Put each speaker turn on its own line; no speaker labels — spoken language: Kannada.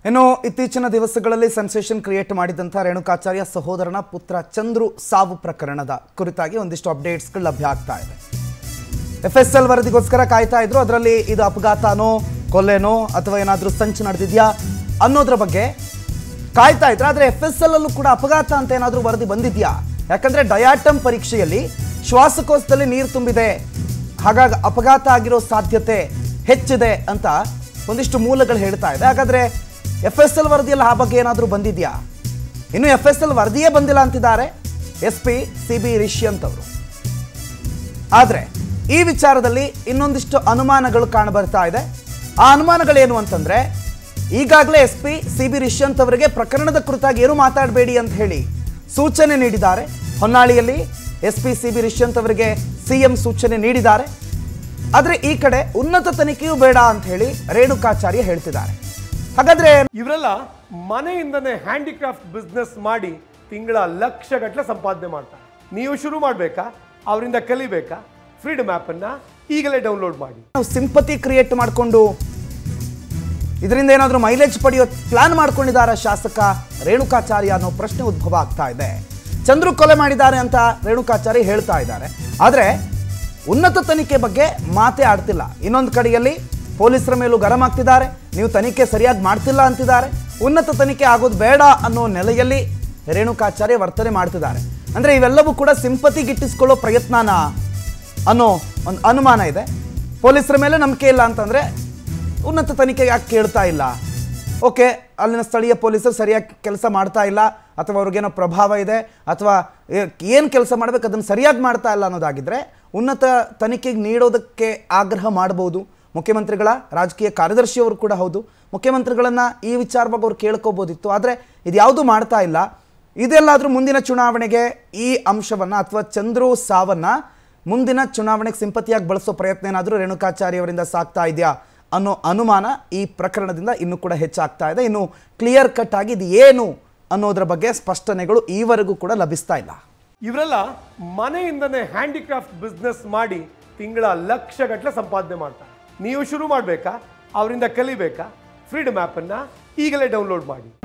ಇನ್ನು ಇತ್ತೀಚಿನ ದಿವಸಗಳಲ್ಲಿ ಸೆನ್ಸೇಷನ್ ಕ್ರಿಯೇಟ್ ಮಾಡಿದಂತ ರೇಣುಕಾಚಾರ್ಯ ಸಹೋದರನ ಪುತ್ರ ಚಂದ್ರು ಸಾವು ಪ್ರಕರಣದ ಕುರಿತಾಗಿ ಒಂದಿಷ್ಟು ಅಪ್ಡೇಟ್ಸ್ಗಳು ಲಭ್ಯ ಆಗ್ತಾ ಇದೆ. ಎಫ್ಎಸ್ಎಲ್ ವರದಿಗೋಸ್ಕರ ಕಾಯ್ತಾ ಇದ್ರು. ಅದರಲ್ಲಿ ಇದು ಅಪಘಾತನೋ ಕೊಲೆನೋ ಅಥವಾ ಏನಾದರೂ ಸಂಚು ನಡೆದಿದೆಯಾ ಅನ್ನೋದ್ರ ಬಗ್ಗೆ ಕಾಯ್ತಾ ಇದ್ರು. ಆದರೆ ಎಫ್ಎಸ್ಎಲ್ ಅಲ್ಲೂ ಕೂಡ ಅಪಘಾತ ಅಂತ ಏನಾದರೂ ವರದಿ ಬಂದಿದೆಯಾ? ಯಾಕಂದ್ರೆ ಡಯಾಟಮ್ ಪರೀಕ್ಷೆಯಲ್ಲಿ ಶ್ವಾಸಕೋಶದಲ್ಲಿ ನೀರು ತುಂಬಿದೆ, ಹಾಗಾಗಿ ಅಪಘಾತ ಆಗಿರೋ ಸಾಧ್ಯತೆ ಹೆಚ್ಚಿದೆ ಅಂತ ಒಂದಿಷ್ಟು ಮೂಲಗಳು ಹೇಳ್ತಾ ಇದೆ. ಹಾಗಾದ್ರೆ ಎಫ್ಎಸ್ಎಲ್ ವರದಿಯಲ್ಲಿ ಆ ಬಗ್ಗೆ ಏನಾದರೂ ಬಂದಿದೆಯಾ? ಇನ್ನು ಎಫ್ಎಸ್ಎಲ್ ವರದಿಯೇ ಬಂದಿಲ್ಲ ಅಂತಿದ್ದಾರೆ SP CB ರಿಷ್ಯಂತ್ ಅವರು. ಆದರೆ ಈ ವಿಚಾರದಲ್ಲಿ ಇನ್ನೊಂದಿಷ್ಟು ಅನುಮಾನಗಳು ಕಾಣಬರ್ತಾ ಇದೆ. ಆ ಅನುಮಾನಗಳೇನು ಅಂತಂದ್ರೆ, ಈಗಾಗಲೇ SP CB ರಿಷ್ಯಂತ್ ಅವರಿಗೆ ಪ್ರಕರಣದ ಕುರಿತಾಗಿ ಏನು ಮಾತಾಡಬೇಡಿ ಅಂತ ಹೇಳಿ ಸೂಚನೆ ನೀಡಿದ್ದಾರೆ. ಹೊನ್ನಾಳಿಯಲ್ಲಿ SP CB ರಿಷ್ಯಂತ್ ಅವರಿಗೆ CM ಸೂಚನೆ ನೀಡಿದ್ದಾರೆ. ಆದರೆ ಈ ಕಡೆ ಉನ್ನತ ತನಿಖೆಯೂ ಬೇಡ ಅಂತ ಹೇಳಿ ರೇಣುಕಾಚಾರ್ಯ ಹೇಳ್ತಿದ್ದಾರೆ. ಹಾಗಾದ್ರೆ
ಇವರೆಲ್ಲ ಮನೆಯಿಂದನೇ ಹ್ಯಾಂಡಿಕ್ರಾಫ್ಟ್ ಬಿಸ್ನೆಸ್ ಮಾಡಿ ತಿಂಗಳ ಲಕ್ಷಗಟ್ಟಲೆ ಸಂಪಾದನೆ ಮಾಡ್ತಾರೆ. ನೀವು ಶುರು ಮಾಡಬೇಕಾ? ಅವರಿಂದ ಕಲಿಬೇಕಾ? ಫ್ರೀಡಮ್ ಆ್ಯಪ್ ಅನ್ನ ಈಗಲೇ ಡೌನ್ಲೋಡ್ ಮಾಡಿ.
ನಾವು ಸಿಂಪತಿ ಕ್ರಿಯೇಟ್ ಮಾಡಿಕೊಂಡು ಇದರಿಂದ ಏನಾದರೂ ಮೈಲೇಜ್ ಪಡೆಯೋ ಪ್ಲಾನ್ ಮಾಡ್ಕೊಂಡಿದ್ದಾರೆ ಶಾಸಕ ರೇಣುಕಾಚಾರ್ಯ ಅನ್ನೋ ಪ್ರಶ್ನೆ ಉದ್ಭವ ಆಗ್ತಾ ಇದೆ. ಚಂದ್ರು ಕೊಲೆ ಮಾಡಿದ್ದಾರೆ ಅಂತ ರೇಣುಕಾಚಾರ್ಯ ಹೇಳ್ತಾ ಇದ್ದಾರೆ. ಆದರೆ ಉನ್ನತ ತನಿಖೆ ಬಗ್ಗೆ ಮಾತೇ ಆಡ್ತಿಲ್ಲ. ಇನ್ನೊಂದು ಕಡೆಯಲ್ಲಿ ಪೊಲೀಸರ ಮೇಲೂ ಗರಂ ಆಗ್ತಿದ್ದಾರೆ. ನೀವು ತನಿಖೆ ಸರಿಯಾಗಿ ಮಾಡ್ತಿಲ್ಲ ಅಂತಿದ್ದಾರೆ. ಉನ್ನತ ತನಿಖೆ ಆಗೋದು ಬೇಡ ಅನ್ನೋ ನೆಲೆಯಲ್ಲಿ ರೇಣುಕಾಚಾರ್ಯ ವರ್ತನೆ ಮಾಡ್ತಿದ್ದಾರೆ. ಅಂದರೆ ಇವೆಲ್ಲವೂ ಕೂಡ ಸಿಂಪತಿ ಗಿಟ್ಟಿಸ್ಕೊಳ್ಳೋ ಪ್ರಯತ್ನನ ಅನ್ನೋ ಒಂದು ಅನುಮಾನ ಇದೆ. ಪೊಲೀಸರ ಮೇಲೆ ನಂಬಿಕೆ ಇಲ್ಲ ಅಂತಂದರೆ ಉನ್ನತ ತನಿಖೆ ಯಾಕೆ ಕೇಳ್ತಾ ಇಲ್ಲ? ಓಕೆ, ಅಲ್ಲಿನ ಸ್ಥಳೀಯ ಪೊಲೀಸರು ಸರಿಯಾಗಿ ಕೆಲಸ ಮಾಡ್ತಾ ಇಲ್ಲ, ಅಥವಾ ಅವ್ರಿಗೇನೋ ಪ್ರಭಾವ ಇದೆ, ಅಥವಾ ಏನು ಕೆಲಸ ಮಾಡಬೇಕು ಅದನ್ನು ಸರಿಯಾಗಿ ಮಾಡ್ತಾ ಇಲ್ಲ ಅನ್ನೋದಾಗಿದ್ದರೆ ಉನ್ನತ ತನಿಖೆಗೆ ನೀಡೋದಕ್ಕೆ ಆಗ್ರಹ ಮಾಡ್ಬೋದು. ಮುಖ್ಯಮಂತ್ರಿಗಳ ರಾಜಕೀಯ ಕಾರ್ಯದರ್ಶಿಯವರು ಕೂಡ ಹೌದು. ಮುಖ್ಯಮಂತ್ರಿಗಳನ್ನು ಈ ವಿಚಾರವಾಗಿ ಅವ್ರು ಕೇಳ್ಕೋಬೋದಿತ್ತು. ಆದರೆ ಇದು ಯಾವುದೂ ಮಾಡ್ತಾ ಇಲ್ಲ. ಇದೆಲ್ಲಾದರೂ ಮುಂದಿನ ಚುನಾವಣೆಗೆ ಈ ಅಂಶವನ್ನು ಅಥವಾ ಚಂದ್ರು ಸಾವನ್ನು ಮುಂದಿನ ಚುನಾವಣೆಗೆ ಸಿಂಪತಿಯಾಗಿ ಬಳಸೋ ಪ್ರಯತ್ನ ಏನಾದರೂ ರೇಣುಕಾಚಾರ್ಯ ಅವರಿಂದ ಸಾಗ್ತಾ ಇದೆಯಾ ಅನ್ನೋ ಅನುಮಾನ ಈ ಪ್ರಕರಣದಿಂದ ಇನ್ನೂ ಕೂಡ ಹೆಚ್ಚಾಗ್ತಾ ಇದೆ. ಇನ್ನು ಕ್ಲಿಯರ್ ಕಟ್ ಆಗಿ ಇದು ಏನು ಅನ್ನೋದ್ರ ಬಗ್ಗೆ ಸ್ಪಷ್ಟನೆಗಳು ಈವರೆಗೂ ಕೂಡ ಲಭಿಸ್ತಾ ಇಲ್ಲ.
ಇವರೆಲ್ಲ ಮನೆಯಿಂದನೇ ಹ್ಯಾಂಡಿಕ್ರಾಫ್ಟ್ ಬಿಸ್ನೆಸ್ ಮಾಡಿ ತಿಂಗಳ ಲಕ್ಷಗಟ್ಟಲೆ ಸಂಪಾದನೆ ಮಾಡ್ತಾರೆ. ನೀವು ಶುರು ಮಾಡಬೇಕಾ? ಅವರಿಂದ ಕಲಿಬೇಕಾ? ಫ್ರೀಡಮ್ ಆ್ಯಪ್ ಅನ್ನ ಈಗಲೇ ಡೌನ್ಲೋಡ್ ಮಾಡಿ.